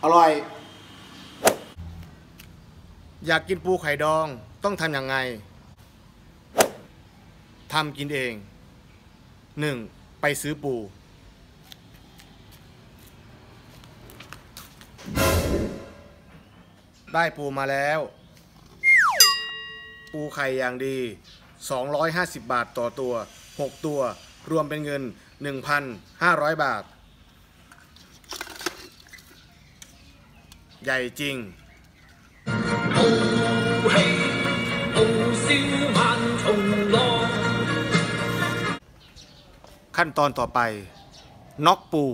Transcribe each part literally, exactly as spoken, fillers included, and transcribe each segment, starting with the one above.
อร่อยอยากกินปูไข่ดองต้องทำยังไงทำกินเองหนึ่งไปซื้อปูได้ปูมาแล้วปูไข่อย่างดีสองร้อยห้าสิบบาทต่อตัวหกตัวรวมเป็นเงิน หนึ่งพันห้าร้อย บาทใหญ่จริงขั้นตอนต่อไปน็อกปู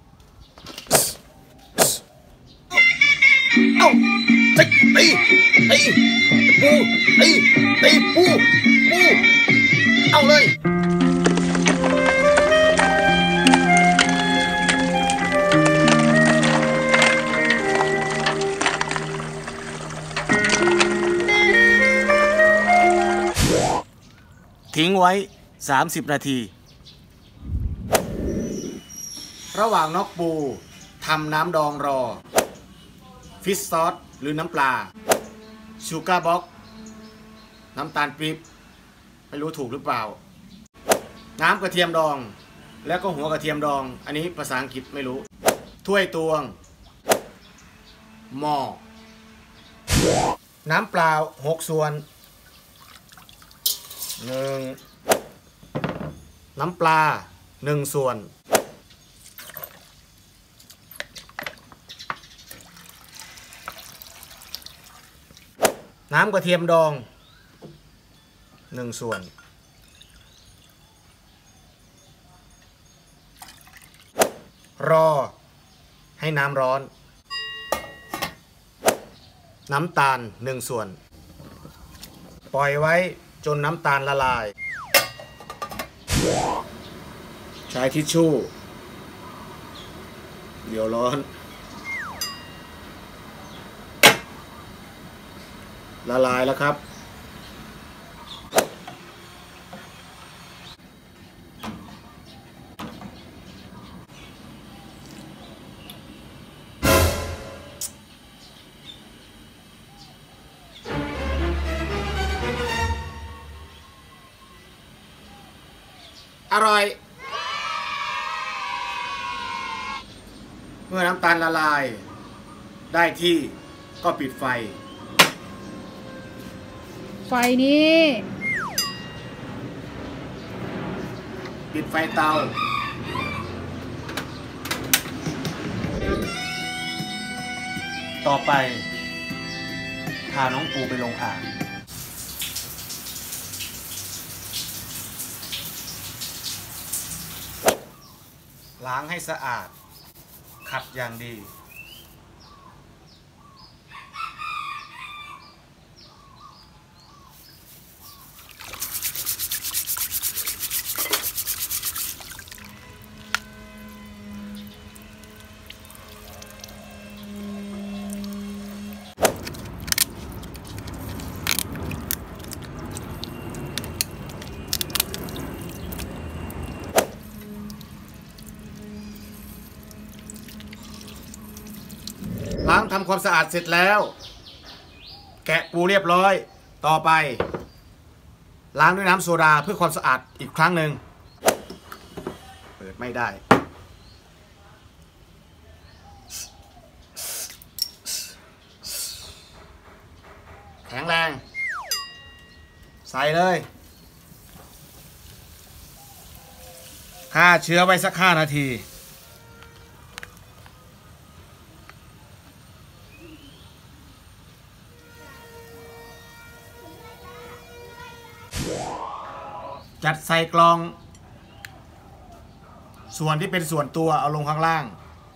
เอ้าตีตีตีปูตีตีปูปูเอาเลยทิ้งไว้สามสิบนาทีระหว่างน็อกปูทำน้ำดองรอฟิชซอสหรือน้ำปลาชูการ์บ็อกน้ำตาลปี๊บไม่รู้ถูกหรือเปล่าน้ำกระเทียมดองแล้วก็หัวกระเทียมดองอันนี้ภาษาอังกฤษไม่รู้ถ้วยตวงหม้อน้ำเปล่าหกส่วนหนึ่งน้ำปลาหนึ่งส่วนน้ำกระเทียมดองหนึ่งส่วนรอให้น้ำร้อนน้ำตาลหนึ่งส่วนปล่อยไว้จนน้ำตาลละลายใช้ทิชชู่เดี๋ยวร้อนละลายแล้วครับอร่อยเมื่อน้ำตาลละลายได้ที่ก็ปิดไฟไฟนี้ปิดไฟเตาต่อไปพาน้องปูไปลงอ่างล้างให้สะอาดขัดอย่างดีล้างทำความสะอาดเสร็จแล้วแกะปูเรียบร้อยต่อไปล้างด้วยน้ำโซดาเพื่อความสะอาดอีกครั้งหนึ่งเปิดไม่ได้แข็งแรงใส่เลยฆ่าเชื้อไว้สักห้านาทีจัดใส่กล่องส่วนที่เป็นส่วนตัวเอาลงข้างล่าง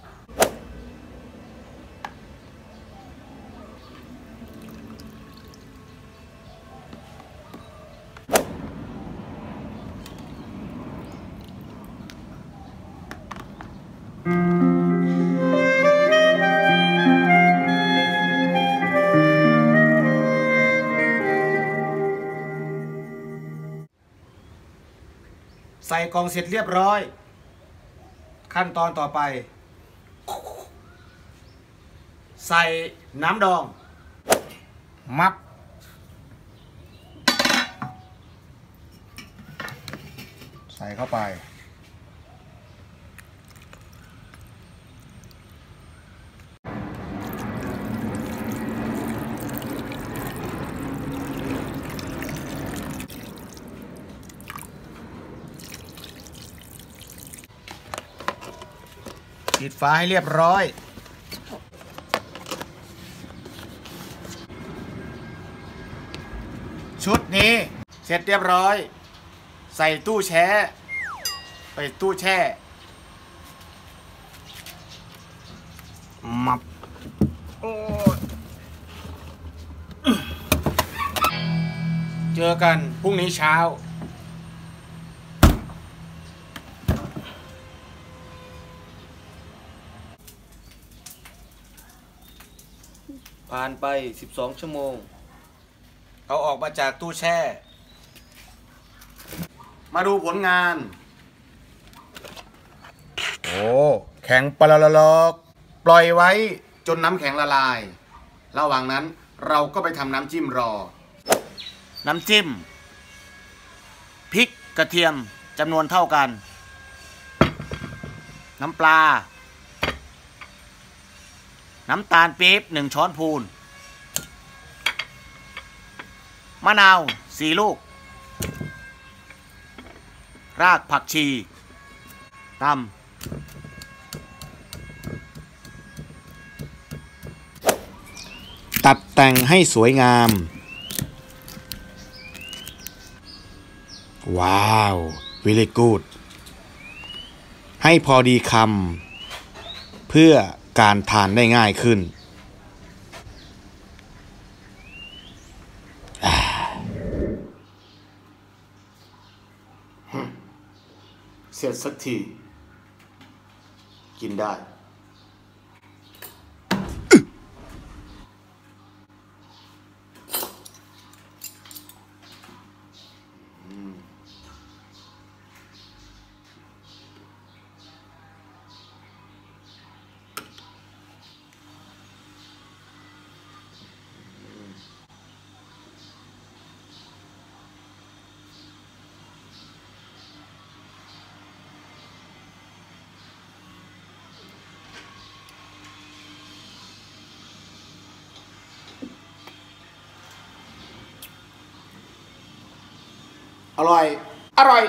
ใส่กล่องเสร็จเรียบร้อยขั้นตอนต่อไปใส่น้ำดอง มับใส่เข้าไปปิดฝาให้เรียบร้อยชุดนี้เสร็จเรียบร้อยใส่ตู้แช่ไปตู้แช่มับโอ้เจอกันพรุ่งนี้เช้าผ่านไปสิบสองชั่วโมงเอาออกมาจากตู้แช่มาดูผลงานโอ้แข็งปลาลอกปล่อยไว้จนน้ำแข็งละลายระหว่างนั้นเราก็ไปทำน้ำจิ้มรอน้ำจิ้มพริกกระเทียมจำนวนเท่ากันน้ำปลาน้ำตาลปี๊บหนึ่งช้อนพูนมะนาวสี่ลูกรากผักชีตำตัดแต่งให้สวยงามว้าว very good ให้พอดีคำเพื่อการทานได้ง่ายขึ้นเสร็จสักทีกินได้อร่อย อร่อย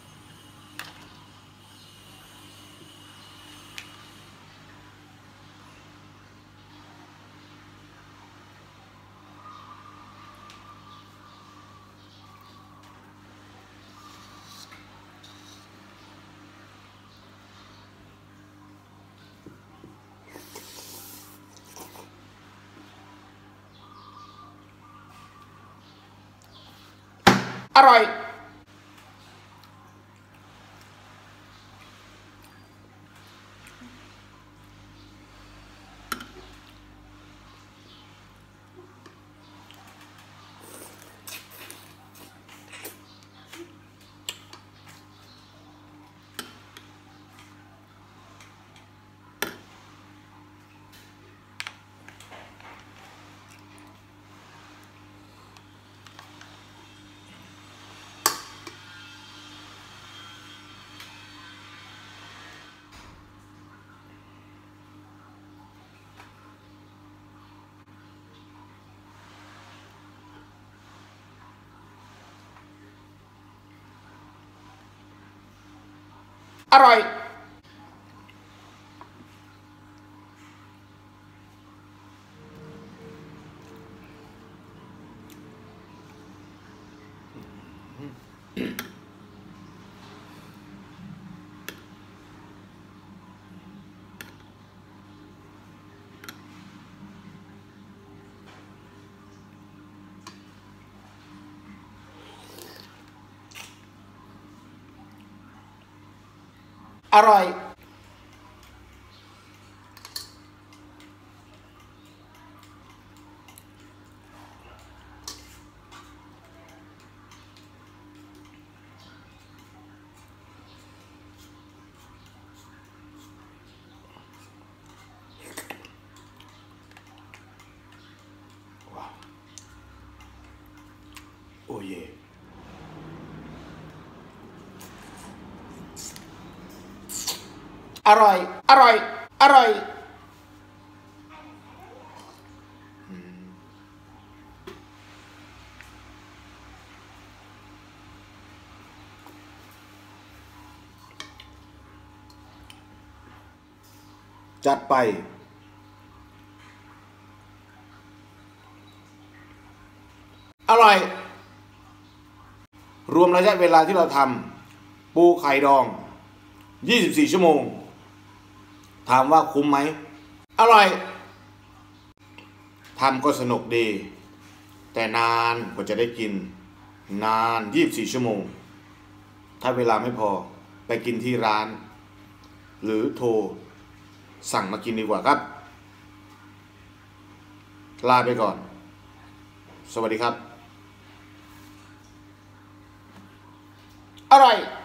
อร่อยอร่อยอร่อยเย่อร่อยอร่อยอร่อยจัดไปอร่อยรวมระยะเวลาที่เราทำปูไข่ดองยี่สิบสี่ชั่วโมงถามว่าคุ้มไหมอร่อยทำก็สนุกดีแต่นานกว่าจะได้กินนานยี่สิบสี่ชั่วโมงถ้าเวลาไม่พอไปกินที่ร้านหรือโทรสั่งมากินดีกว่าครับลาไปก่อนสวัสดีครับอร่อย